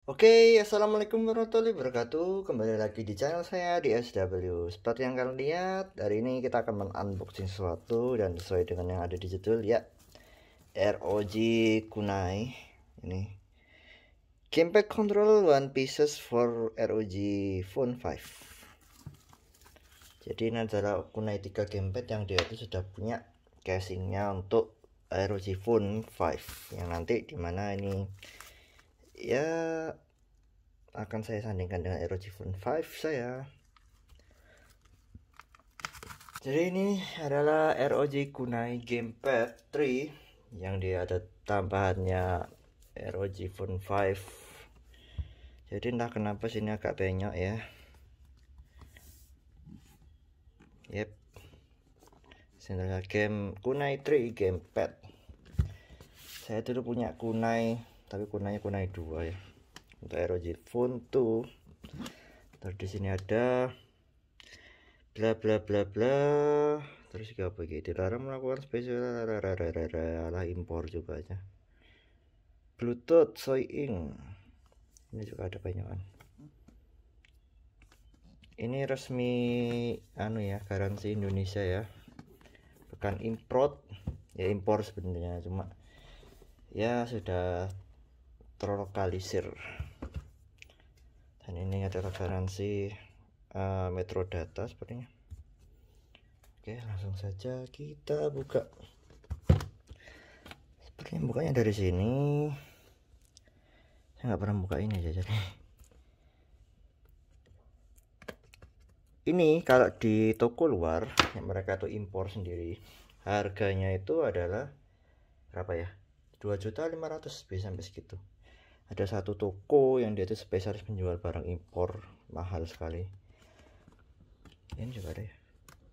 Oke, assalamualaikum warahmatullahi wabarakatuh. Kembali lagi di channel saya di SW. Seperti yang kalian lihat, hari ini kita akan men-unboxing sesuatu dan sesuai dengan yang ada di judul ya, ROG Kunai. Ini gamepad control one pieces for ROG Phone 5. Jadi ini adalah Kunai 3 gamepad yang dia itu sudah punya casingnya untuk ROG Phone 5 yang nanti dimana ini ya akan saya sandingkan dengan ROG Phone 5 saya. Jadi ini adalah ROG Kunai Gamepad 3 yang dia ada tambahannya ROG Phone 5. Jadi entah kenapa sini agak penyok ya. Yep. Sini game Kunai 3 Gamepad. Saya dulu punya Kunai, tapi Kunai 2 ya. Untuk ROG Phone 2. Terus di sini ada bla bla bla bla, terus apa gitu, dilarang melakukan spesial lah, impor juga aja, Bluetooth Soy Ink, ini juga ada banyakan. Ini resmi ya, garansi Indonesia ya, bukan import ya, impor sebenarnya, cuma ya sudah terlokalisir. Dan ini adalah garansi Metrodata sepertinya. Oke, langsung saja kita buka. Sepertinya bukanya dari sini. Saya nggak pernah buka ini aja, jadi ini kalau di toko luar yang mereka tuh impor sendiri, harganya itu adalah berapa ya, 2.500.000 bisa sampai segitu. Ada satu toko yang dia tuh spesialis menjual barang impor mahal sekali. Ini juga ada ya.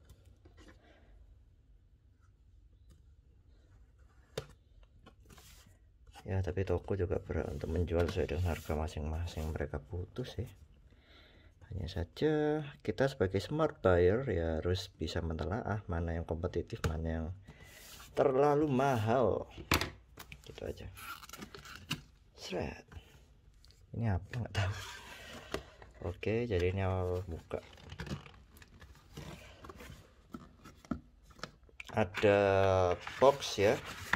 Ya, tapi toko juga berhak untuk menjual sesuai dengan harga masing-masing mereka butuh sih. Hanya saja kita sebagai smart buyer ya harus bisa menelaah mana yang kompetitif, mana yang terlalu mahal. Gitu aja. Seret. Ini apa nggak tahu. Oke, jadi ini awal buka. Ada box ya.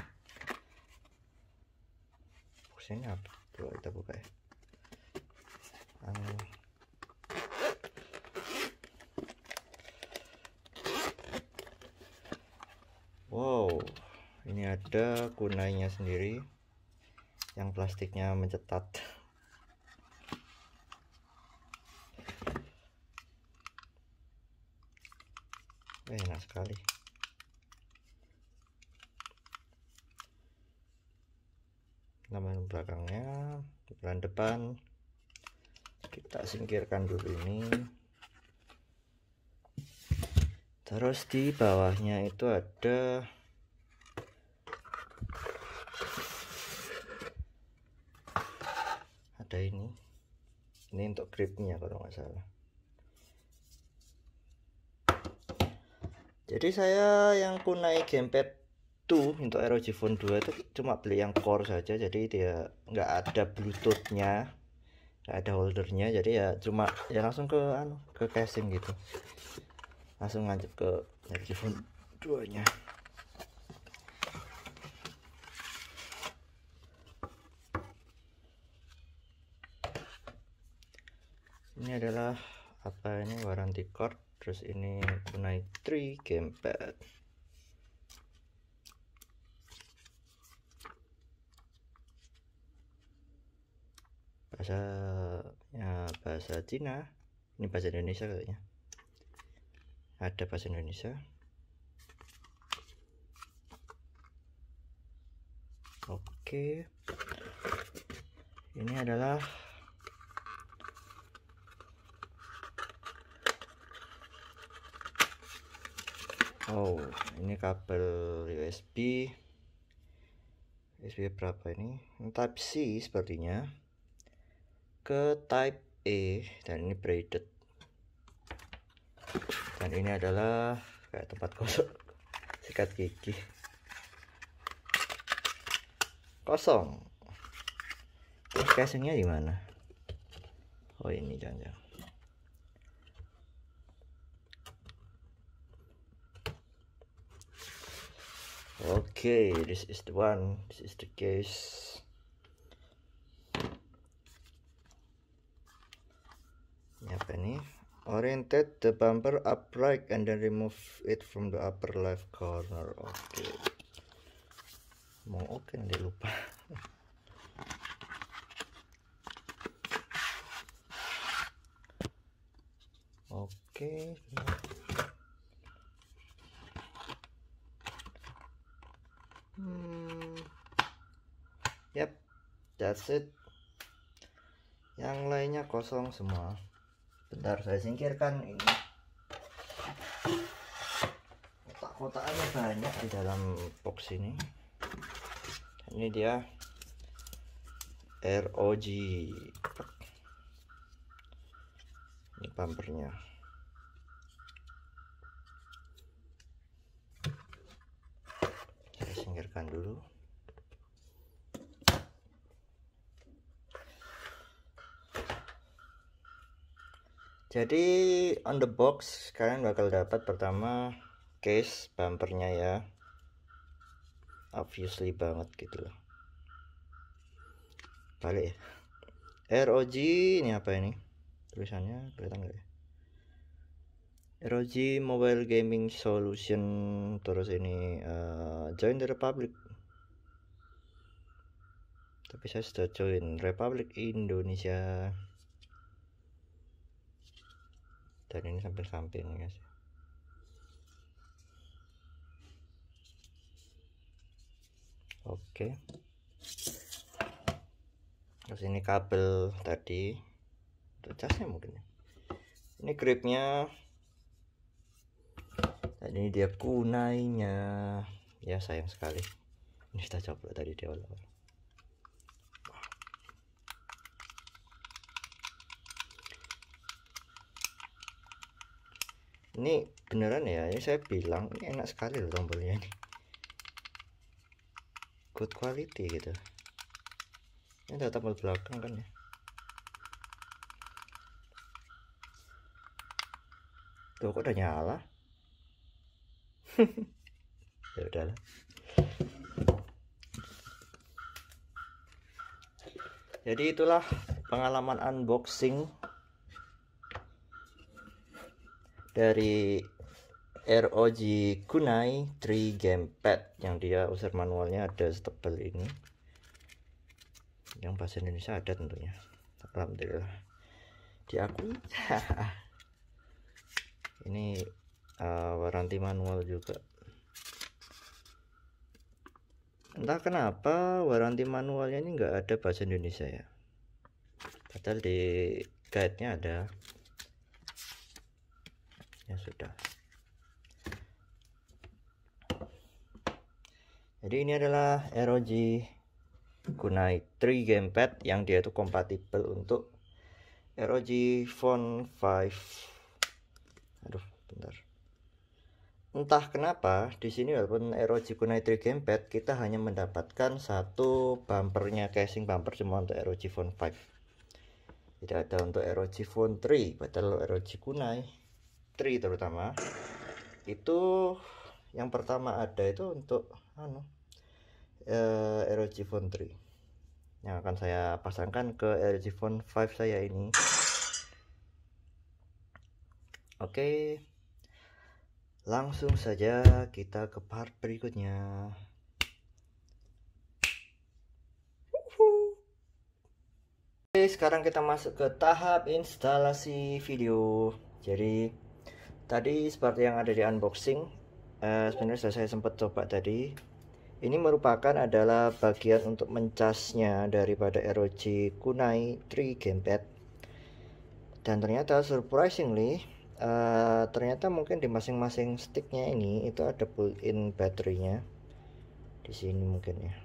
Box ini apa? Coba kita buka ya. Wow, ini ada kunainya sendiri yang plastiknya mencetat. Enak sekali. Lampu belakangnya, bulan depan kita singkirkan dulu ini. Terus di bawahnya itu ada ini untuk gripnya kalau nggak salah. Jadi saya yang Kunai Gamepad 2 untuk ROG Phone 2 itu cuma beli yang core saja, jadi dia nggak ada bluetoothnya, nggak ada holdernya, jadi ya cuma ya langsung ke casing gitu, langsung lanjut ke ROG Phone 2 nya. Ini adalah ini warranty card. Terus ini Kunai 3 Gamepad. Bahasa Cina. Ini bahasa Indonesia kayaknya. Ada bahasa Indonesia. Oke. Ini adalah ini kabel USB berapa ini? Type C sepertinya ke Type A, dan ini braided. Dan ini adalah kayak tempat gosok sikat gigi. Kosong. Casingnya di mana? Oh ini jangan. Okay, this is the one. This is the case. Ini apa nih? Orientate the bumper upright and then remove it from the upper left corner. Oke. Mau oke nanti lupa. Oke. Yap, that's it. Yang lainnya kosong semua. Bentar, saya singkirkan ini. Kotak-kotakannya banyak di dalam box ini. Ini dia ROG. Ini bumpernya. Saya singkirkan dulu. Jadi on the box kalian bakal dapat pertama case bumpernya ya, obviously banget gitu loh. Balik ya. ROG ini apa ini? Tulisannya kelihatan nggak ya? ROG Mobile Gaming Solution. Terus ini Join the Republic. Tapi saya sudah join Republik Indonesia. Dan ini samping-samping guys. Oke. Terus ini kabel tadi untuk casnya mungkin. Ini gripnya. Dan ini dia kunainya. Ya sayang sekali. Ini kita coba tadi di awal-awal. Ini beneran ya, ini saya bilang ini enak sekali loh tombolnya ini, good quality gitu. Ini ada tombol belakang kan ya. Tuh kok udah nyala. Ya udahlah. Jadi itulah pengalaman unboxing dari ROG Kunai 3 Gamepad yang dia user manualnya ada setebal ini. Yang bahasa Indonesia ada tentunya. Alhamdulillah diakui. Ini waranti manual juga. Entah kenapa waranti manualnya ini nggak ada bahasa Indonesia ya. Padahal di guide-nya ada. Ya sudah. Jadi ini adalah ROG Kunai 3 Gamepad yang dia itu kompatibel untuk ROG Phone 5. Aduh, bentar. Entah kenapa di sini walaupun ROG Kunai 3 Gamepad kita hanya mendapatkan satu bumpernya, casing bumper cuma untuk ROG Phone 5. Tidak ada untuk ROG Phone 3. Padahal ROG Kunai 3 terutama itu yang pertama ada itu untuk ROG Phone 3 yang akan saya pasangkan ke ROG Phone 5 saya ini. Oke, langsung saja kita ke part berikutnya. Oke, sekarang kita masuk ke tahap instalasi video. Jadi tadi seperti yang ada di unboxing, sebenarnya saya sempat coba tadi. Ini merupakan adalah bagian untuk mencasnya daripada ROG Kunai 3 Gamepad. Dan ternyata surprisingly, ternyata mungkin di masing-masing sticknya ini itu ada built-in baterainya. Di sini mungkin ya.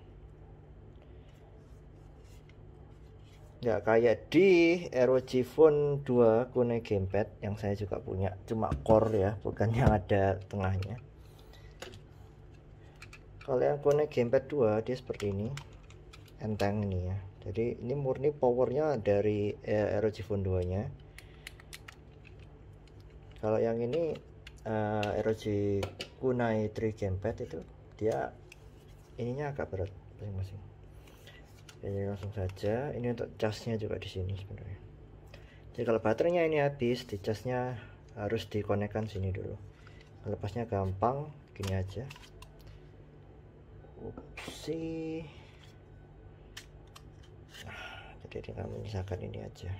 Nggak kayak di ROG Phone 2 Kunai Gamepad yang saya juga punya, cuma core ya, bukan yang ada tengahnya. Kalau yang Kunai Gamepad 2 dia seperti ini, enteng ini ya, Jadi ini murni powernya dari ROG Phone 2 nya. Kalau yang ini ROG Kunai 3 Gamepad itu dia ininya agak berat masing-masing. Jadi langsung saja, ini untuk casnya juga di sini sebenarnya. Jadi kalau baterainya ini habis, di casnya harus dikonekkan sini dulu. Lepasnya gampang, gini aja. Upsi. Nah, jadi tinggal menyisakan ini aja.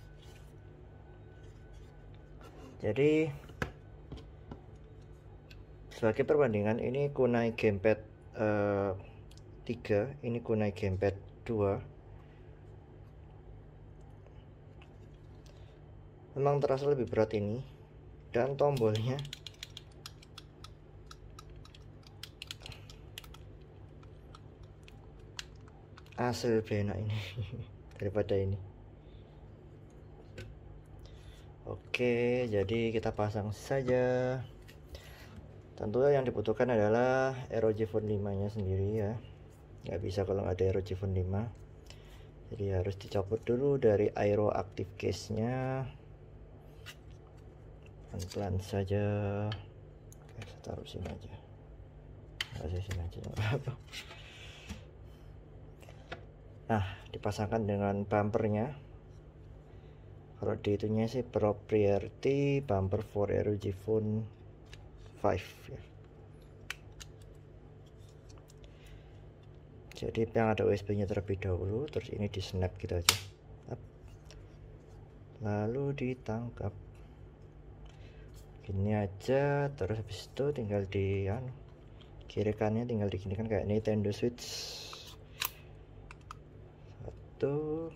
Jadi sebagai perbandingan, ini Kunai Gamepad 3, ini Kunai Gamepad 2. Memang terasa lebih berat ini, dan tombolnya asli lebih enak ini daripada ini. Oke, jadi kita pasang saja. Tentu yang dibutuhkan adalah ROG Phone 5 nya sendiri ya. Nggak bisa kalau nggak ada ROG Phone 5. Jadi harus dicopot dulu dari aero active case nya, pelan-pelan saja. Oke, saya taruh sini aja. Sini aja. Nah, dipasangkan dengan bumpernya. Kalau di itunya sih proprietary bumper for ROG Phone 5 ya. Jadi yang ada USB nya terlebih dahulu, terus ini di snap gitu aja, lalu ditangkap gini aja. Terus habis itu tinggal di kiri kanannya tinggal diginikan kayak Nintendo Switch. 1 2.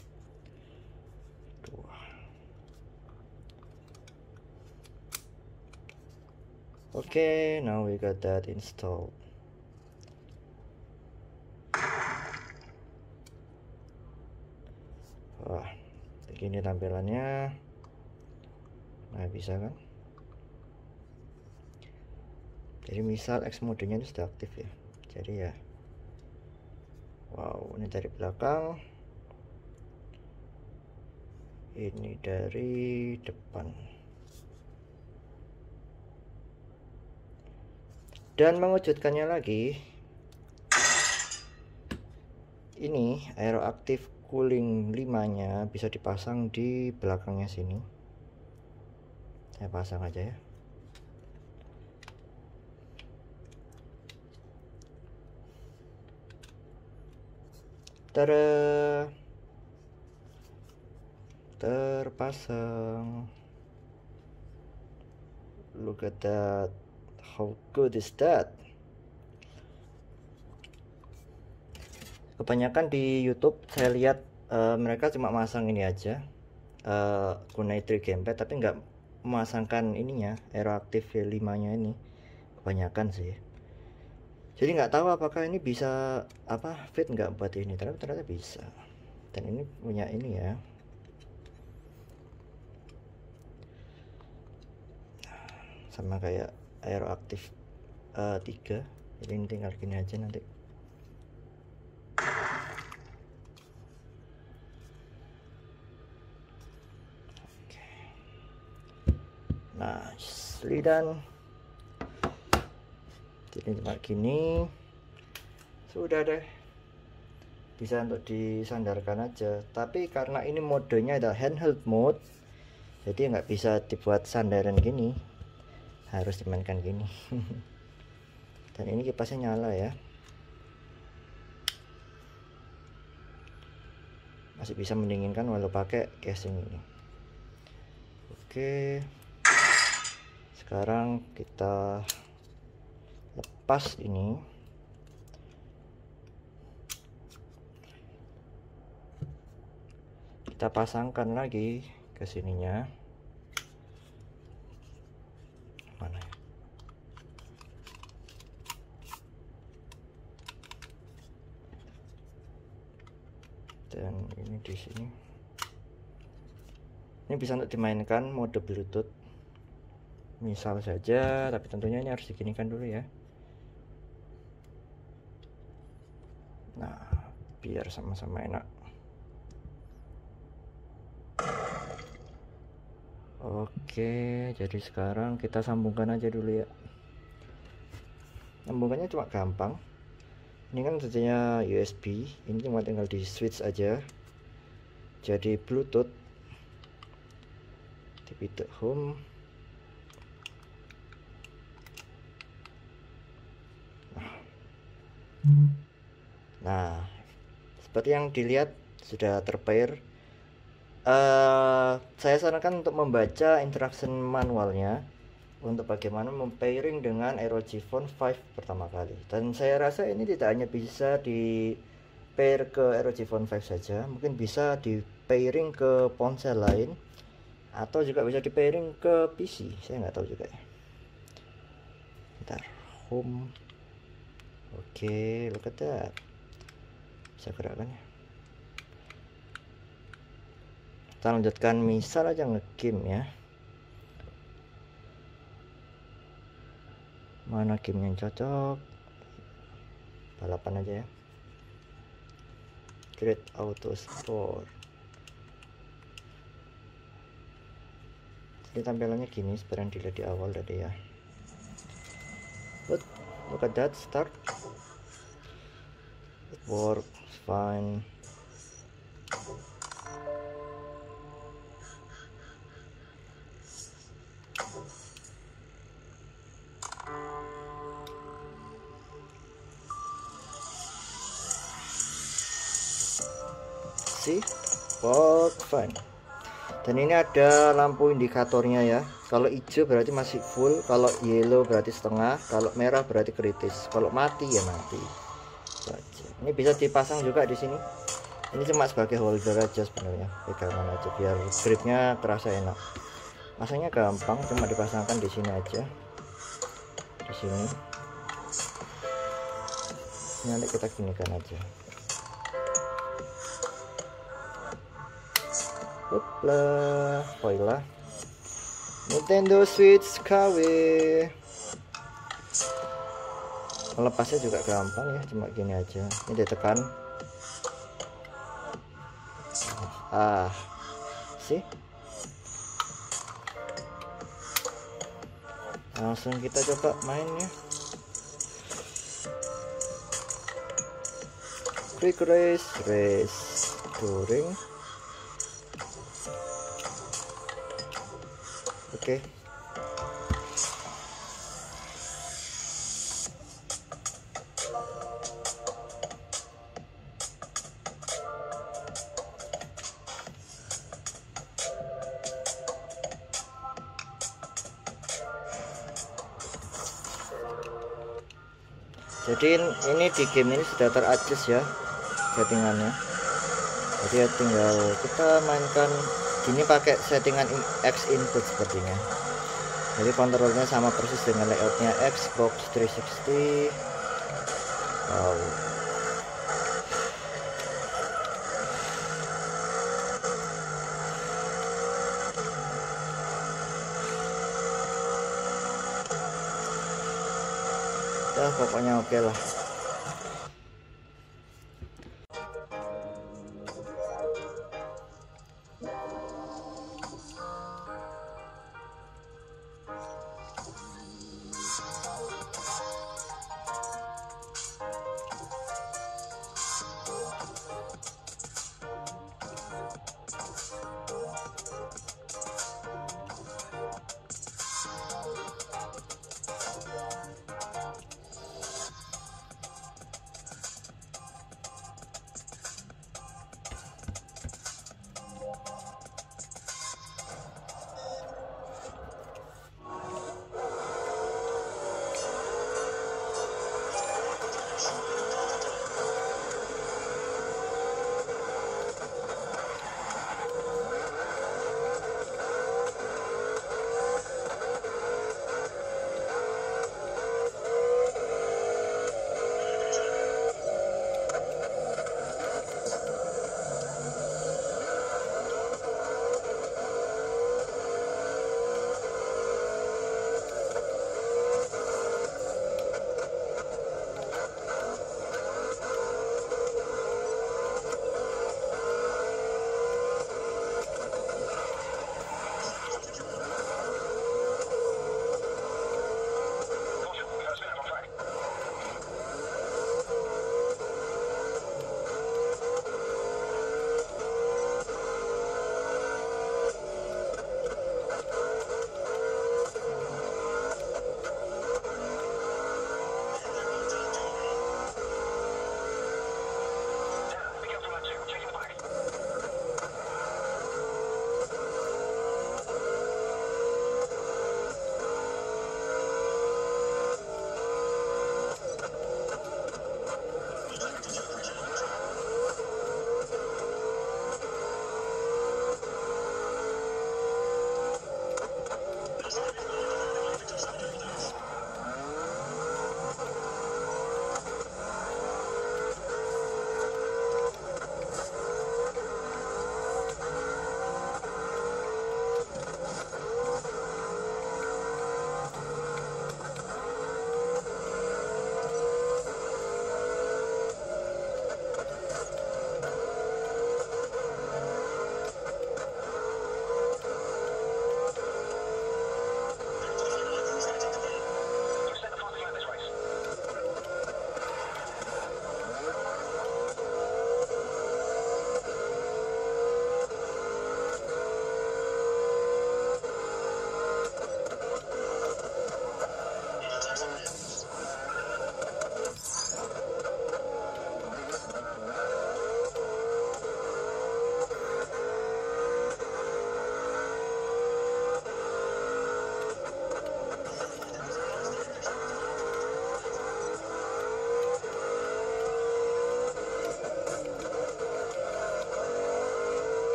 Okay, now we got that installed. Wah, begini tampilannya. Nah, bisa kan? Jadi misal X modenya ini sudah aktif ya. Jadi ya, wow, ini dari belakang, ini dari depan. Dan mengejutkannya lagi, ini Aero Active Cooling 5 nya bisa dipasang di belakangnya sini. Saya pasang aja ya. Tada! Terpasang. Look at that. How good is that? Kebanyakan di YouTube saya lihat mereka cuma masang ini aja, Kunai 3 Gamepad, tapi nggak memasangkan ininya, Aeroactive 5 nya ini. Kebanyakan sih. Jadi nggak tahu apakah ini bisa fit nggak buat ini, tapi ternyata bisa. Dan ini punya ini ya. Sama kayak Aeroactive 3. Jadi ini tinggal gini aja nanti. Nah, dan jadi cuma gini sudah deh, bisa untuk disandarkan aja. Tapi karena ini modenya adalah handheld mode, jadi nggak bisa dibuat sandaran gini, harus dimainkan gini. Dan ini kipasnya nyala ya, masih bisa mendinginkan walau pakai casing ini. Oke, sekarang kita lepas ini. Kita pasangkan lagi ke sininya. Mana ya? Dan ini di sini. Ini bisa untuk dimainkan mode Bluetooth. Misal saja, tapi tentunya ini harus diginikan dulu ya. Nah, biar sama-sama enak. Oke, jadi sekarang kita sambungkan aja dulu ya. Sambungannya cuma gampang. Ini kan saja USB, ini cuma tinggal di switch aja jadi Bluetooth di pintu home. Nah, seperti yang dilihat sudah terpair. Saya sarankan untuk membaca instruction manualnya untuk bagaimana mempairing dengan ROG Phone 5 pertama kali. Dan saya rasa ini tidak hanya bisa di pair ke ROG Phone 5 saja, mungkin bisa di pairing ke ponsel lain atau juga bisa di pairing ke PC. Saya nggak tahu juga ya. Bentar, home. Oke, look at that. Bisa gerakkan ya. Kita lanjutkan misal aja nge-game ya. Mana game yang cocok? Balapan aja ya. Create Auto Sport. Jadi tampilannya gini seperti yang dilihat di awal tadi ya. Look at that, start. It works fine. Work fine. Dan ini ada lampu indikatornya ya. Kalau hijau berarti masih full, kalau yellow berarti setengah, kalau merah berarti kritis, kalau mati ya mati. Ini bisa dipasang juga di sini. Ini cuma sebagai holder aja sebenarnya, pegangan aja biar gripnya terasa enak. Masangnya gampang, cuma dipasangkan di sini aja. Di sini. Nanti kita ginikan aja. Uplah, voila. Nintendo Switch KW. Melepasnya juga gampang ya, cuma gini aja. Ini ditekan. Sih. Langsung kita coba main ya. Quick race touring. Oke. Jadi ini di game ini sudah teradjust ya settingannya. Jadi ya tinggal kita mainkan ini pakai settingan X input sepertinya. Jadi kontrolnya sama persis dengan layoutnya Xbox 360. Wow. Ya pokoknya oke lah.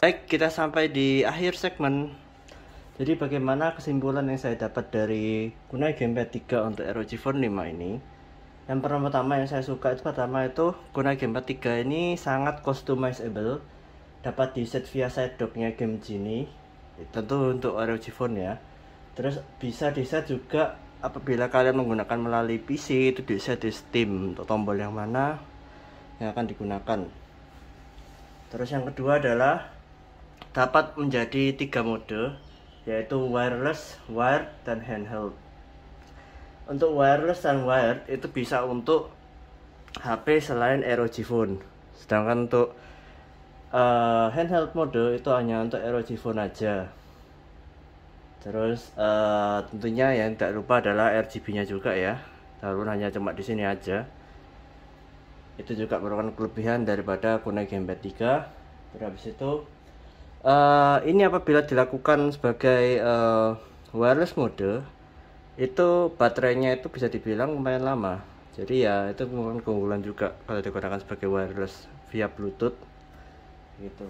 Baik, kita sampai di akhir segmen. Jadi bagaimana kesimpulan yang saya dapat dari Kunai Gamepad 3 untuk ROG Phone 5 ini? Yang pertama yang saya suka itu Kunai Gamepad 3 ini sangat customizable. Dapat di set via side docknya Game Genie, tentu untuk ROG Phone ya. Terus bisa di set juga apabila kalian menggunakan melalui PC, itu di set di Steam untuk tombol yang mana yang akan digunakan. Terus yang kedua adalah dapat menjadi 3 mode, yaitu wireless, wired, dan handheld. Untuk wireless dan wired itu bisa untuk HP selain ROG Phone, sedangkan untuk handheld mode itu hanya untuk ROG Phone aja. Terus tentunya yang tidak lupa adalah RGB-nya juga ya, walaupun hanya cuma di sini aja. Itu juga merupakan kelebihan daripada Kunai Gamepad 3. Terus habis itu ini apabila dilakukan sebagai wireless mode, itu baterainya itu bisa dibilang lumayan lama. Jadi ya itu merupakan keunggulan juga kalau digunakan sebagai wireless via Bluetooth gitu.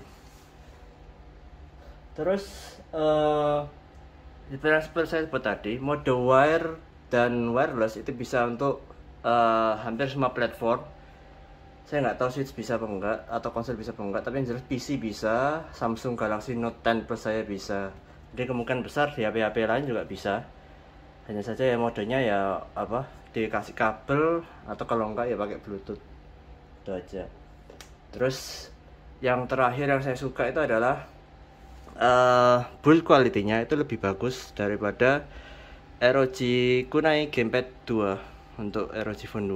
Terus seperti saya sebut tadi, mode wire dan wireless itu bisa untuk hampir semua platform. Saya nggak tahu Switch bisa apa enggak, atau konsol bisa apa enggak, tapi yang jelas PC bisa, Samsung Galaxy Note 10 Plus saya bisa. Jadi kemungkinan besar di HP-HP lain juga bisa. Hanya saja ya modenya ya dikasih kabel, atau kalau enggak ya pakai Bluetooth. Itu aja. Terus yang terakhir yang saya suka itu adalah build quality-nya itu lebih bagus daripada ROG Kunai Gamepad 2 untuk ROG Phone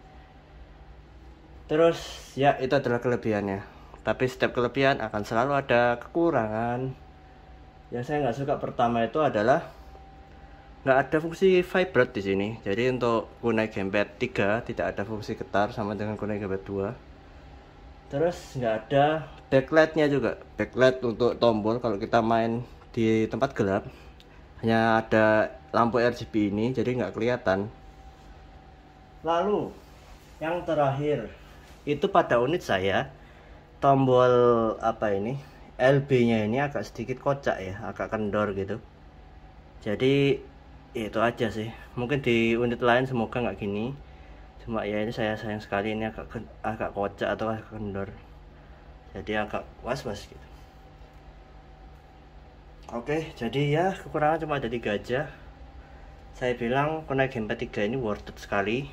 2. Terus ya itu adalah kelebihannya. Tapi setiap kelebihan akan selalu ada kekurangan. Yang saya nggak suka pertama itu adalah nggak ada fungsi vibrate di sini. Jadi untuk Kunai Gamepad 3 tidak ada fungsi getar sama dengan Kunai Gamepad 2. Terus nggak ada backlightnya juga. Backlight untuk tombol kalau kita main di tempat gelap hanya ada lampu RGB ini, jadi nggak kelihatan. Lalu yang terakhir itu pada unit saya tombol LB-nya ini agak sedikit kocak ya, agak kendor gitu. Jadi itu aja sih. Mungkin di unit lain semoga nggak gini. Cuma ya ini saya sayang sekali ini agak kocak atau agak kendor, jadi agak was-was gitu. Oke, jadi ya kekurangan cuma ada 3 aja. Saya bilang Kunai Gamepad 3 ini worth it sekali,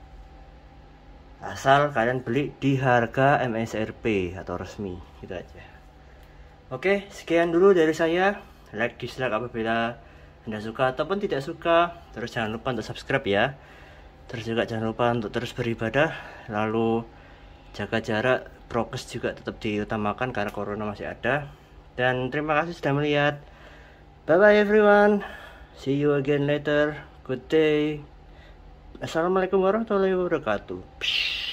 asal kalian beli di harga MSRP atau resmi, gitu aja. Oke, sekian dulu dari saya. Like, dislike apabila Anda suka ataupun tidak suka. Terus jangan lupa untuk subscribe ya. Terus juga jangan lupa untuk terus beribadah, lalu jaga jarak, prokes juga tetap diutamakan karena corona masih ada. Dan terima kasih sudah melihat. Bye bye everyone, see you again later. Good day. Assalamualaikum warahmatullahi wabarakatuh.